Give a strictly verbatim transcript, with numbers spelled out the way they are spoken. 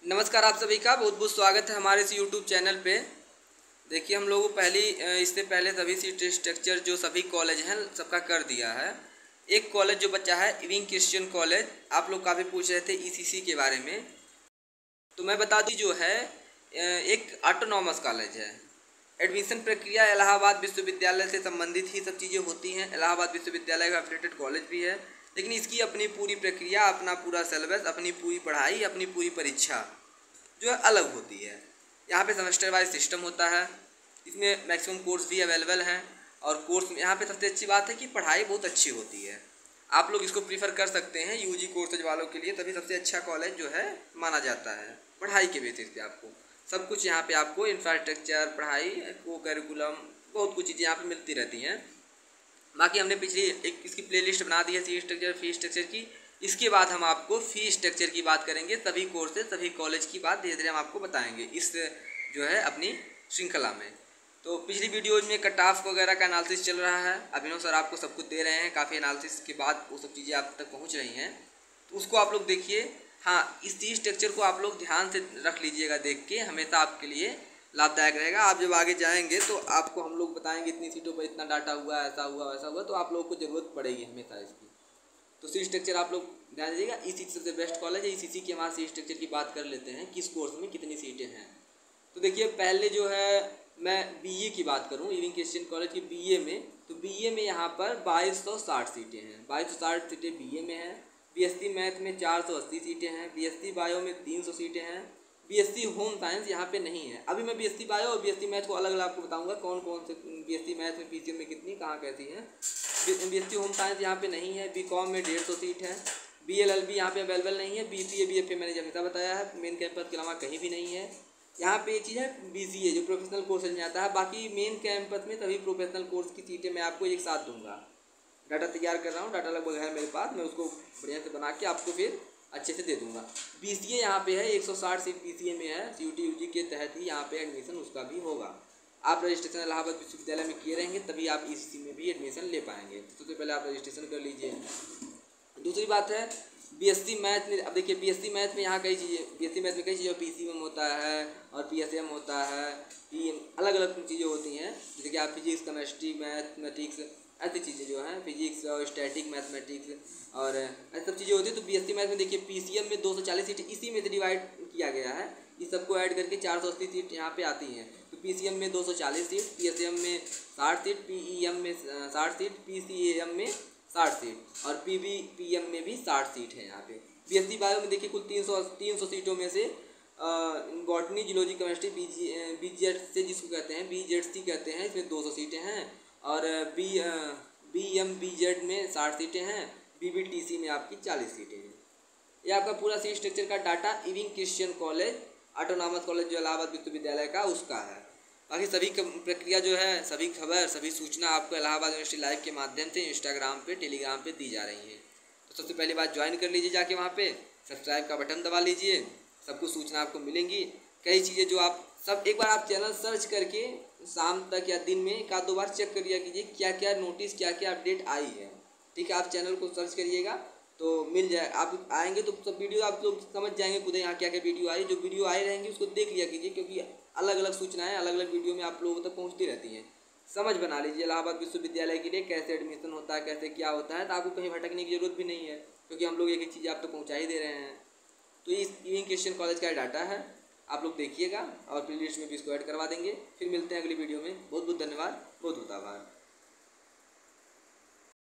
नमस्कार, आप सभी का बहुत बहुत स्वागत है हमारे इस यूट्यूब चैनल पे। देखिए, हम लोगों पहली इससे पहले सभी सीट स्ट्रक्चर जो सभी कॉलेज हैं सबका कर दिया है। एक कॉलेज जो बचा है इविंग क्रिश्चियन कॉलेज, आप लोग काफ़ी पूछ रहे थे ईसीसी के बारे में, तो मैं बता दी जो है एक ऑटोनॉमस कॉलेज है। एडमिशन प्रक्रिया इलाहाबाद विश्वविद्यालय से संबंधित ही सब चीज़ें होती हैं। इलाहाबाद विश्वविद्यालय का एफिलिएटेड कॉलेज भी है, लेकिन इसकी अपनी पूरी प्रक्रिया, अपना पूरा सिलेबस, अपनी पूरी पढ़ाई, अपनी पूरी परीक्षा जो है अलग होती है। यहाँ पे सेमेस्टर वाइज सिस्टम होता है, इसमें मैक्सिमम कोर्स भी अवेलेबल हैं और कोर्स यहाँ पे सबसे अच्छी बात है कि पढ़ाई बहुत अच्छी होती है। आप लोग इसको प्रीफर कर सकते हैं यूजी कोर्सेज वालों के लिए, तभी सबसे अच्छा कॉलेज जो है माना जाता है पढ़ाई के बेसिस पे। आपको सब कुछ यहाँ पे आपको इंफ्रास्ट्रक्चर, पढ़ाई, को करिकुलम, बहुत कुछ चीज़ें यहाँ पे मिलती रहती हैं। बाकी हमने पिछली एक इसकी प्लेलिस्ट बना दी है सी स्ट्रक्चर, फी स्ट्रक्चर की। इसके बाद हम आपको फ़ी स्ट्रक्चर की बात करेंगे, सभी कोर्सेज, सभी कॉलेज की बात धीरे धीरे हम आपको बताएंगे इस जो है अपनी श्रृंखला में। तो पिछली वीडियो में कट ऑफ वगैरह का एनालिसिस चल रहा है, अभिनव सर आपको सब कुछ दे रहे हैं, काफ़ी एनालिसिस के बाद वो सब चीज़ें आप तक पहुँच रही हैं, तो उसको आप लोग देखिए। हाँ, इस फ़ी स्ट्रक्चर को आप लोग ध्यान से रख लीजिएगा, देख के हमेशा आपके लिए लाभदायक रहेगा। आप जब आगे जाएंगे तो आपको हम लोग बताएंगे इतनी सीटों पर इतना डाटा हुआ, ऐसा हुआ, वैसा हुआ, तो आप लोगों को ज़रूरत पड़ेगी हमेशा इसकी। तो सी स्ट्रक्चर आप लोग ध्यान दीजिएगा। ईसी सबसे बेस्ट कॉलेज है। ईसीसी के हमारे सी स्ट्रक्चर की बात कर लेते हैं, किस कोर्स में कितनी सीटें हैं। तो देखिए, पहले जो है मैं बीए की बात करूं, इविंग क्रिश्चियन कॉलेज की बीए में, तो बीए में यहाँ पर बाईस सौ साठ सीटें हैं। बाईस सौ साठ सीटें बीए में हैं। बीएससी मैथ में चार सौ अस्सी सीटें हैं। बीएससी बायो में तीन सौ सीटें हैं। बीएससी होम साइंस यहाँ पे नहीं है। अभी मैं बीएससी बायो और बीएससी मैथ को अलग अलग आपको बताऊंगा, कौन कौन से बीएससी मैथ में पीसीएम में कितनी कहाँ कैसी है। बीएससी होम साइंस यहाँ पे नहीं है। बीकॉम में डेढ़ सौ सीट है। बीएलएलबी यहाँ पे अवेलेबल नहीं है। बीसीए बीएफए मैंने जब हमेशा बताया है, मेन कैंपस के अलावा कहीं भी नहीं है। यहाँ पे एक चीज़ है बीसीए जो प्रोफेशनल कोर्सेज में आता है। बाकी मेन कैंपस में सभी प्रोफेशनल कोर्स की सीटें मैं आपको एक साथ दूंगा। डाटा तैयार कर रहा हूँ, डाटा लगभग है मेरे पास, मैं उसको बढ़िया से बना के आपको फिर अच्छे से दे दूंगा। बीसीए यहाँ पे है, एक सौ साठ सीट बीसीए में है। यूटी यूजी के तहत ही यहाँ पे एडमिशन उसका भी होगा। आप रजिस्ट्रेशन इलाहाबाद विश्वविद्यालय में किए रहेंगे तभी आप ईसीसी में भी एडमिशन ले पाएंगे। तो सबसे पहले आप रजिस्ट्रेशन कर लीजिए। दूसरी बात है बीएससी मैथ में। अब देखिए, बीएससी मैथ में यहाँ कई चीज़ें, बीएससी मैथ में कई चीज़ें पीसीएम होता है और पीएसएम होता है, पीएम, अलग अलग चीज़ें होती हैं। जैसे कि आप फिजिक्स, केमिस्ट्री, मैथमेटिक्स, ऐसी चीज़ें जो हैं, फिजिक्स और स्टैटिक मैथमेटिक्स और ऐसी सब चीज़ें होती हैं। तो बीएससी मैथ में देखिए, पीसीएम में दो सौ चालीस सीट इसी में से डिवाइड किया गया है। इस सबको ऐड करके चार सौ अस्सी सीट यहाँ पे आती हैं। तो पीसीएम में दो सौ चालीस सीट, पीएसएम में साठ सीट, पीईएम में साठ सीट, पीसीएम में साठ सीट और पीबी पीएम में भी साठ सीट है यहाँ पे। बीएससी बायो में देखिए कुल तीन सौ तीन सौ सीटों में से botany, zoology, chemistry, BG BZ से जिसको कहते हैं, बीजेडसी कहते हैं, इसमें दो सौ सीटें हैं और बी बी एम बीजेड में साठ सीटें हैं। बीबीटीसी में आपकी चालीस सीटें हैं। ये आपका पूरा सी स्ट्रक्चर का data Ewing Christian College, autonomous college जो इलाहाबाद विश्वविद्यालय का, उसका है। बाकी सभी प्रक्रिया जो है, सभी खबर, सभी सूचना आपको इलाहाबाद यूनिवर्सिटी लाइव के माध्यम से इंस्टाग्राम पे, टेलीग्राम पे दी जा रही हैं। तो सबसे पहली बात, ज्वाइन कर लीजिए जाके, वहाँ पे सब्सक्राइब का बटन दबा लीजिए, सब कुछ सूचना आपको मिलेंगी। कई चीज़ें जो आप सब एक बार आप चैनल सर्च करके शाम तक या दिन में एक आध दो बार चेक कर लिया कीजिए, क्या क्या नोटिस, क्या क्या अपडेट आई है। ठीक है, आप चैनल को सर्च करिएगा तो मिल जाए। आप आएंगे तो सब वीडियो आप लोग समझ जाएंगे खुद, यहाँ क्या क्या वीडियो आई। जो वीडियो आई रहेंगी उसको देख लिया कीजिए, क्योंकि अलग अलग सूचनाएं अलग अलग वीडियो में आप लोगों तक पहुँचती रहती हैं। समझ बना लीजिए इलाहाबाद विश्वविद्यालय के लिए कैसे एडमिशन होता है, कैसे क्या होता है, तो आपको कहीं भटकने की जरूरत भी नहीं है, क्योंकि हम लोग एक एक चीज़ आप तक पहुँचा ही दे रहे हैं। तो इस इविंग क्रिश्चियन कॉलेज का डाटा है, आप लोग देखिएगा और प्लेलिस्ट में भी इसको ऐड करवा देंगे। फिर मिलते हैं अगली वीडियो में। बहुत बहुत धन्यवाद, बहुत बहुत आभार।